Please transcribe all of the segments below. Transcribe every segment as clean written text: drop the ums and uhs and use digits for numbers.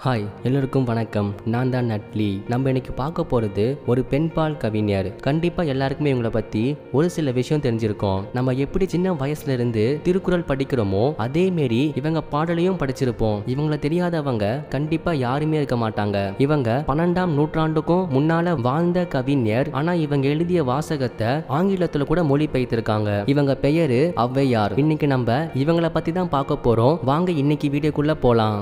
Hi எல்லோருக்கும் வணக்கம். நான் தான் நட்லி. நம்ம இன்னைக்கு பார்க்க போகிறது ஒரு பெண்பால் கவிஞர். கண்டிப்பாக எல்லாருக்குமே இவங்களை பற்றி ஒரு சில விஷயம் தெரிஞ்சிருக்கும். நம்ம எப்படி சின்ன வயசுல இருந்து திருக்குறள் படிக்கிறோமோ அதே மாரி இவங்க பாடலையும் படிச்சிருப்போம். இவங்களை தெரியாதவங்க கண்டிப்பாக யாருமே இருக்க மாட்டாங்க. இவங்க 12ஆம் நூற்றாண்டுக்கும் முன்னால வாழ்ந்த கவிஞர். ஆனா இவங்க எழுதிய வாசகத்தை ஆங்கிலத்துல கூட மொழிபெயர்த்திருக்காங்க. இவங்க பெயரு ஔவையார். இன்னைக்கு நம்ம இவங்களை பத்தி தான் பார்க்க போறோம். வாங்க இன்னைக்கு வீடியோக்குள்ள போலாம்.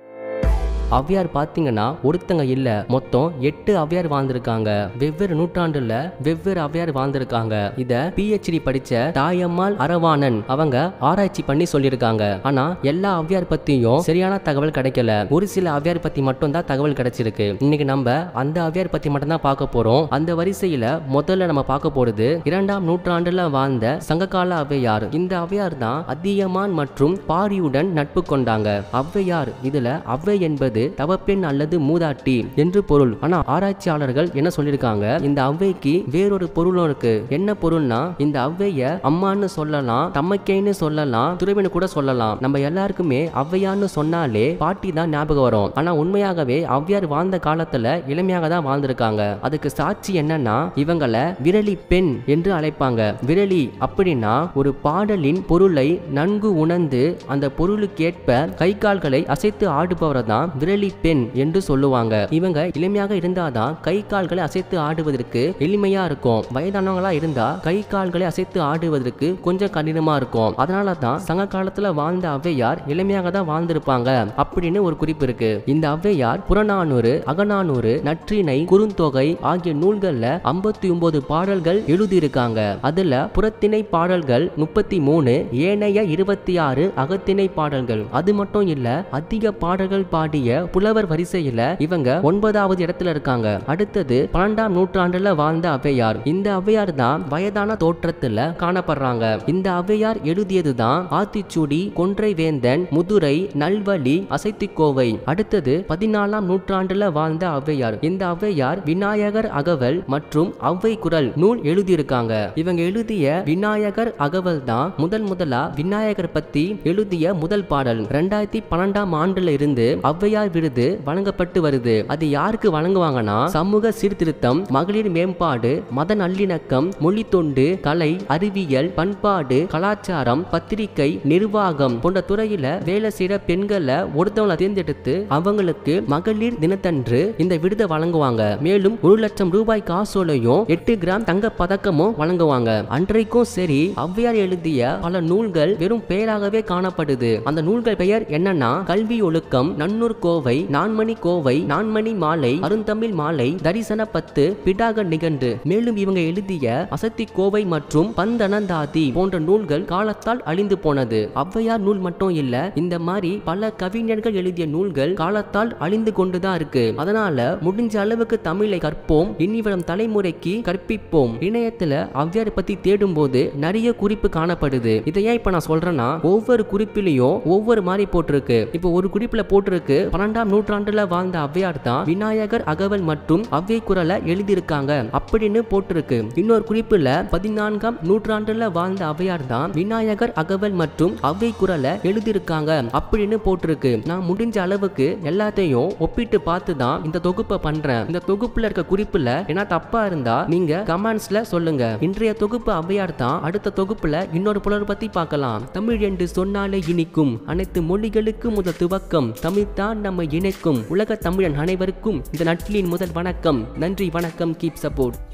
ஔவையார் பார்த்தீங்கன்னா ஒருத்தங்க இல்ல, மொத்தம் 8 ஔவையார் வாழ்ந்திருக்காங்க. வெவ்வேறு நூற்றாண்டுல வெவ்வேறு ஔவையார் வாழ்ந்திருக்காங்க. இத PhD படிச்ச தாயம்மாள் அரவாணன் அவங்க ஆராய்ச்சி பண்ணி சொல்லியிருக்காங்க. ஆனா எல்லா ஔவையார் பத்தியும் சரியான தகவல் கிடைக்கல. ஒரு சில ஔவையார் பத்தி மட்டும் தான் தகவல் கிடைச்சிருக்கு. இன்னைக்கு நம்ம அந்த ஔவையார் பத்தி மட்டும் தான் பார்க்க போறோம். அந்த வரிசையில முதல்ல நம்ம பார்க்க போறது 2ஆம் நூற்றாண்டுல வாழ்ந்த சங்ககால ஔவையார். இந்த ஔவையார் தான் அதியமான் மற்றும் பாரியுடன் நட்பு கொண்டாங்க. ஔவையார் இதுல ஔவை என்பது தவப்பெண் அல்லது மூதாட்டி என்று பொருள். ஆனா ஆராய்ச்சியாளர்கள் என்ன சொல்லிருக்காங்க, இந்த ஔவைக்கு வேறொரு பொருளும் இருக்கு. என்ன பொருள்னா, இந்த ஔவைய அம்மான்னு சொல்லலாம், தமக்கைன்னு சொல்லலாம், துறவின்னு கூட சொல்லலாம். நம்ம எல்லாருக்குமே ஔவையான்னு சொன்னாலே பாட்டி தான் ஞாபகம் வரும். ஆனா உண்மையாகவே ஔவையார் வாழ்ந்த காலத்துல இளமையாக தான் வாழ்ந்திருக்காங்க. அதுக்கு சாட்சி என்னன்னா, இவங்கள விரலி பெண் என்று அழைப்பாங்க. விரலி அப்படின்னா ஒரு பாடலின் பொருளை நன்கு உணர்ந்து அந்த பொருளுக்கேற்ப கை கால்களை அசைத்து ஆடுபவரை தான் விரலி பெண் என்று சொல்லுவாங்க. இவங்க இளமையாக இருந்தாதான் கை கால்களை அசைத்து ஆடுவதற்கு எளிமையா இருக்கும். வயதானவங்களா இருந்தா கை கால்களை அசைத்து ஆடுவதற்கு கொஞ்சம் கடினமா இருக்கும். அதனால தான் சங்க காலத்துல வாழ்ந்த ஔவையார் இளமையாக தான் வாழ்ந்திருப்பாங்க அப்படின்னு ஒரு குறிப்பு இருக்கு. இந்த ஔவையார் புறநானூறு, அகநானூறு, நற்றிணை, குறுந்தொகை ஆகிய நூல்கள்ல 59 பாடல்கள் எழுதியிருக்காங்க. அதுல புறத்திணை பாடல்கள் 33, ஏனைய 26 அகத்திணை பாடல்கள். அது மட்டும் இல்ல, அதிக பாடல்கள் பாடிய புலவர் வரிசையில இவங்க 9வது இடத்துல இருக்காங்க. அடுத்தது 12ஆம் நூற்றாண்டுல வாழ்ந்த ஔவையார். இந்த ஔவையார் தான் வயதான தோற்றத்துல காணப்படுறாங்க. இந்த ஔவையார் எழுதியதுதான் ஆத்திச்சூடி, கொன்றை வேந்தன், முதுரை, நல்வழி, அசைத்திக்கோவை. அடுத்தது 14ஆம் நூற்றாண்டுல வாழ்ந்த ஔவையார். இந்த ஔவையார் விநாயகர் அகவல் மற்றும் ஔவை குரல் நூல் எழுதியிருக்காங்க. இவங்க எழுதிய விநாயகர் அகவல் தான் முதலா விநாயகர் பத்தி எழுதிய முதல் பாடல். 2012ஆம் ஆண்டுல இருந்து ஔவையார் விருது வழங்கப்பட்டு வருது. அது யாருக்கு வழங்குவாங்கன்னா, சமூக சீர்திருத்தம், மகளிர் மேம்பாடு, மத நல்லிணக்கம், மொழி தொண்டு, கலை, அறிவியல், பண்பாடு, கலாச்சாரம், பத்திரிகை, நிர்வாகம் போன்ற துறையில வேலை செய்யற பெண்களை ஒருத்தவங்களை தேர்ந்தெடுத்து அவங்களுக்கு மகளிர் தினத்தன்று இந்த விருதை வழங்குவாங்க. மேலும் 1 லட்சம் ரூபாய் காசோலையும் 8 கிராம் தங்க பதக்கமும் வழங்குவாங்க. அன்றைக்கும் சரி, ஔவையார் எழுதிய பல நூல்கள் வெறும் பெயராகவே காணப்படுது. அந்த நூல்கள் பெயர் என்னன்னா, கல்வி ஒழுக்கம், நன்னூர் கோவை, நான்மணி கோவை, நான்மணி மாலை, அருந்தமிழ் மாலை, தரிசன பத்து, பிடாக நிகண்டு. மேலும் இவங்க எழுதிய அசத்தி கோவை மற்றும் பந்தனந்தாதி போன்ற நூல்கள் காலத்தால் அழிந்து போனது. ஔவையார் நூல் மட்டும் இல்ல, இந்த மாதிரி பல கவிஞர்கள் எழுதிய நூல்கள் காலத்தால் அழிந்து கொண்டுதான் இருக்கு. அதனால முடிஞ்ச அளவுக்கு தமிழை கற்போம், இனி வரும் தலைமுறைக்கு கற்பிப்போம். இணையத்துல ஔவையார் பத்தி தேடும் போது நிறைய குறிப்பு காணப்படுது. இதை ஏன் இப்ப நான் சொல்றேன்னா, ஒவ்வொரு குறிப்பிலையும் ஒவ்வொரு மாதிரி போட்டிருக்கு. இப்போ ஒரு குறிப்புல போட்டிருக்கு 12ஆம் நூற்றாண்டுல வாழ்ந்த ஔவையார் தான் விநாயகர் அகவல் மற்றும் ஔவை குரலை எழுதியிருக்காங்க அப்படின்னு போட்டிருக்கு. இன்னொரு குறிப்புல 14ஆம் நூற்றாண்டுல வாழ்ந்த ஔவையார் தான் விநாயகர் அகவல் மற்றும் ஔவை குரலை எழுதியிருக்காங்க அப்படின்னு போட்டிருக்கு. நான் முடிஞ்ச அளவுக்கு எல்லாத்தையும் ஒப்பிட்டு பார்த்து தான் இந்த தொகுப்பை பண்றேன். இந்த தொகுப்புல இருக்க குறிப்புல என்ன தப்பா இருந்தா நீங்க கமெண்ட்ஸ்ல சொல்லுங்க. இன்றைய தொகுப்பு ஔவையார் தான். அடுத்த தொகுப்புல இன்னொரு புலர் பத்தி பார்க்கலாம். தமிழ் என்று சொன்னாலே இனிக்கும், அனைத்து மொழிகளுக்கு முதல் துவக்கம், தமிழ் தான் நம்மை இணைக்கும். உலக தமிழன் அனைவருக்கும் இந்த நட்லின் முதல் வணக்கம். நன்றி, வணக்கம். Keep support.